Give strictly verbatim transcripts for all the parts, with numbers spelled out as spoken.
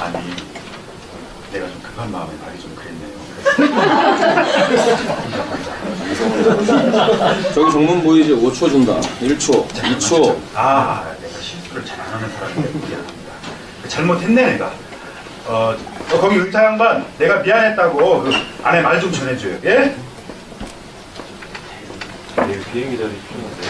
아니, 내가 좀 급한 마음에 말이 좀 그랬네요. 저기 정문 보이지? 오 초 준다. 일 초, 이 초. 아, 내가 실수를 잘 안 하는 사람인데 미안합니다. 잘못했네, 내가. 어, 어 거기 의사 양반, 내가 미안했다고 그 안에 말 좀 전해줘요. 예? 내일 비행기 자리 필요한데.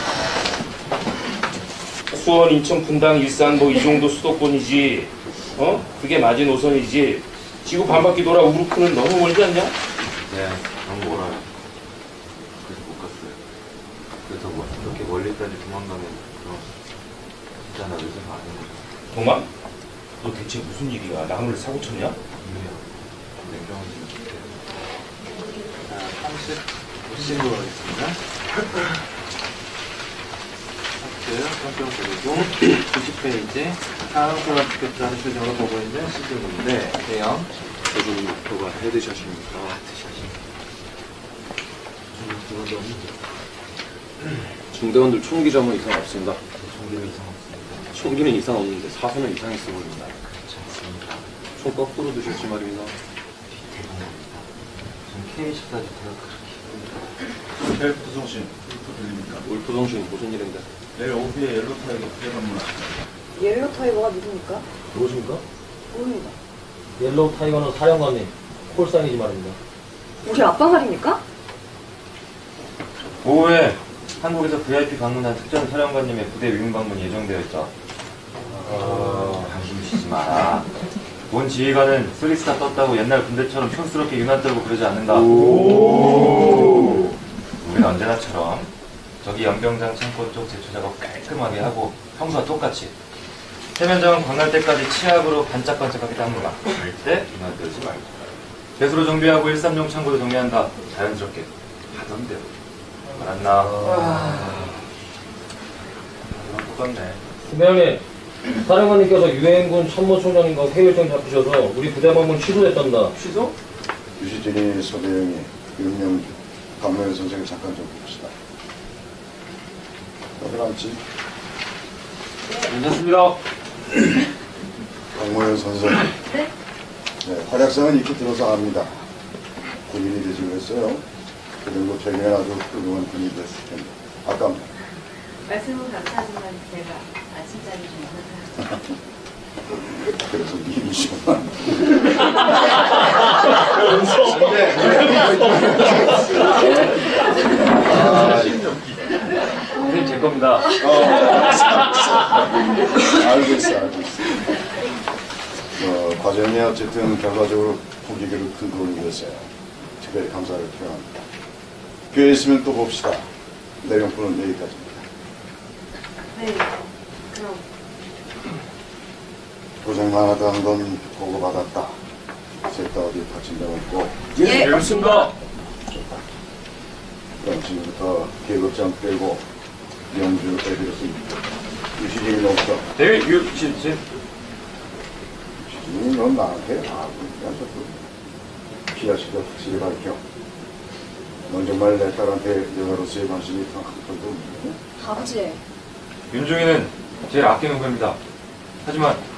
수원, 인천, 분당, 일산 뭐 이 정도 수도권이지. 어? 그게 마지노선이지. 지구 반바퀴 돌아 우루크는 너무 멀지 않냐? 네, 너무 멀어요. 그래서 못 갔어요. 그래서 뭐 그렇게 멀리까지 도망가면 그럼 진짜 나 의사가 아니네. 동아? 너 대체 무슨 일이야? 나무를 사고 쳤냐? 아니에요. 냉정한 좀 주세요. 자, 삼십 오십으로 하겠습니다. 하트, 뿅뿅 그리고 구십 페이지 다음 사람 직접자는 표정으로 보고 있는 시즌인데 대형 저분 목표가 헤드샷입니까? 중대원들 총기 점은 이상 없습니다. 종기는 이상 없습니다. 총기는 이상 없는데 사수는 이상했어 보입니다. 그렇지 않습니다. 총 거꾸로 드실지 말입니다. 대단합니다. 전 케이 십사 지부터 그렇게 헬프 송신, 헬프 들립니까? 울프정신 무슨 일인데? 내일 오후에 옐로타이거 부대 방문하십니다. 옐로우 타이거가 누굽니까? 누구십니까? 모릅니다. 옐로우 타이거는 사령관님 콜사인이지 말입니다. 우리 아빠 말입니까? 오후에 한국에서 브이아이피 방문한 특전 사령관님의 부대 위문 방문이 예정되어 있다. 어... 당신 쉬지 마라. 본 지휘관은 쓰리스타 떴다고 옛날 군대처럼 촌스럽게 유난 떨고 그러지 않는다. 우리는 언제나처럼 저기 연병장 창고 쪽 제초 작업 깔끔하게 하고 평소와 똑같이 해면장은 광날 때까지 치압으로 반짝반짝하게 닦는다. 절대 유난 떨지 말고 배수로 정비하고 일삼용 창고도 정리한다. 자연스럽게 하던 대로. 알았나? 아... 똑같네. 김대장님, 사령관님께서 유엔군 참모총장님과 회의 일정 잡히셔서 우리 부대 방문 취소됐답니다. 취소? 유시진이 서대영이 윤명 강명현 선생을 잠깐 좀 봅시다. 어디 앉지? 괜찮습니다. 강명현 선생. 네? 네, 활약상은 익히 들어서 압니다. 군인이 되지 그랬어요. 그리고 최근에 아주 훌륭한 군인이 됐을 텐데. 아깝네. 말씀은 감사하지만 제가 아침잠이 좀 늦어서 그래서 미우시구만. 선생님 제 겁니다. 어, 알고 있어, 알고 있어. 어, 과정이 어쨌든 결과적으로 국익을 큰 도움이 됐어요. 특별히 감사를 표현합니다. 기회 있으면 또 봅시다. 내용부는 여기까지입니다. 네, 그럼 고생 많았다는 건 보고받았다. 셋 다 어디 다친 데 없고. 예, 알겠습니다. 그럼 지금부터 계급장 빼고 영주 애들을 유시진이 없어. 대위 유시진. 유시진이 넌 나한테 아무 얘기하셨고 피아시가 확실히 밝혀. 넌 정말 내 딸한테 여자로서의 관심이 더 한 번도 없네. 아버지. 윤중이는 제일 아끼는 후배입니다. 하지만